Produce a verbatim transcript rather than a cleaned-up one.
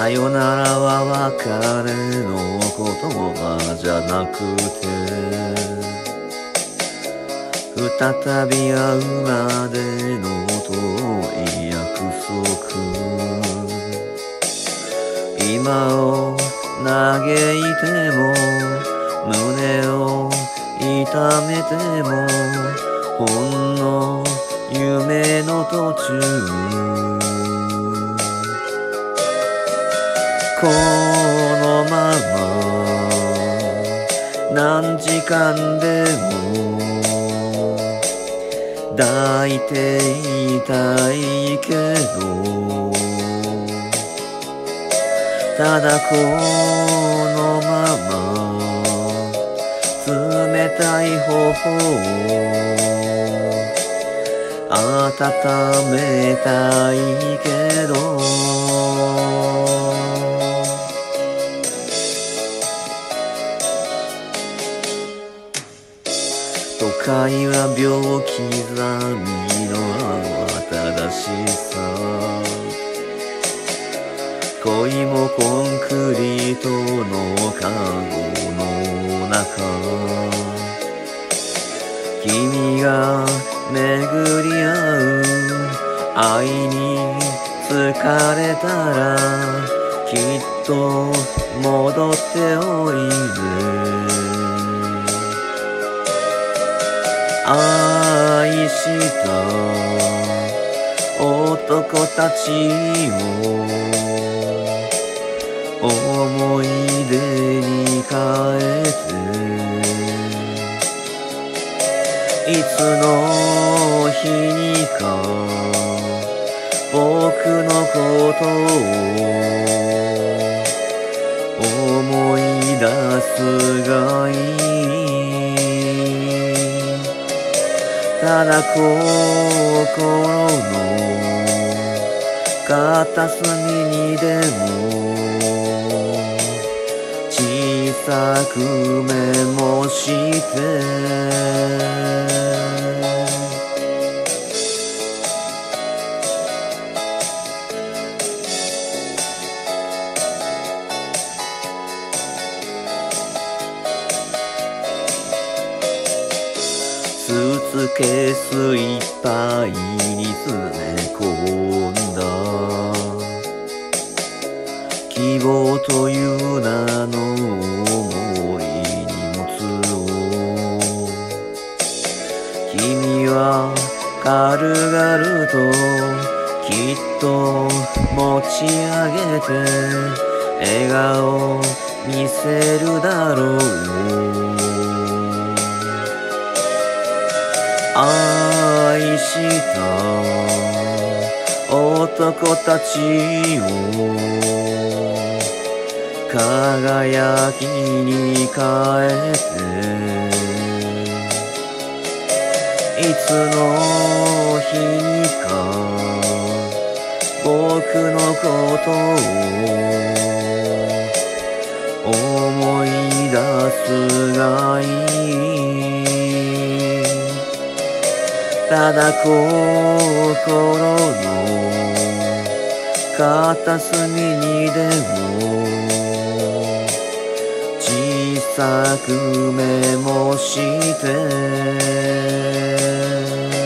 さよならは別れの言葉じゃなくて、再び会うまでの遠い約束。今を嘆いても胸を痛めても、ほんの夢の途中、このまま何時間でも抱いていたいけど、ただこのまま冷たい頬を温めたいけど、都会は秒刻みの慌ただしさ、恋もコンクリートのカゴの中、君が巡り合う愛に疲れたら、きっと戻っておいで。愛した男たちを思い出に変えて、いつの日にか僕のことを思い出すがいい。ただ心の片隅にでも小さくメモしてスーツケースいっぱいに詰め込んだ希望という名の重い荷物を、君は軽々ときっと持ち上げて笑顔見せるだろう。愛した男たちを輝きに変えて、いつの日にか僕のことを思い出すがいい。ただ心の片隅にでも小さくメモして